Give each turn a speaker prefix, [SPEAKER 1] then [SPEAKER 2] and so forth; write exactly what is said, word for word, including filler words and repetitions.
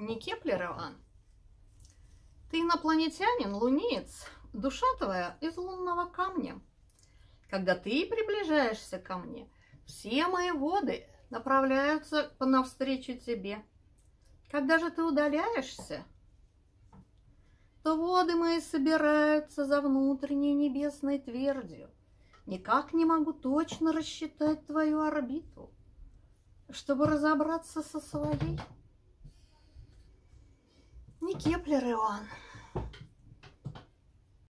[SPEAKER 1] Не Кеплер, Иван. Ты инопланетянин, лунеец, душа твоя из лунного камня. Когда ты приближаешься ко мне, все мои воды направляются навстречу тебе. Когда же ты удаляешься, то воды мои собираются за внутренней небесной твердью. Никак не могу точно рассчитать твою орбиту, чтобы разобраться со своей. Не Кеплер, Иоанн.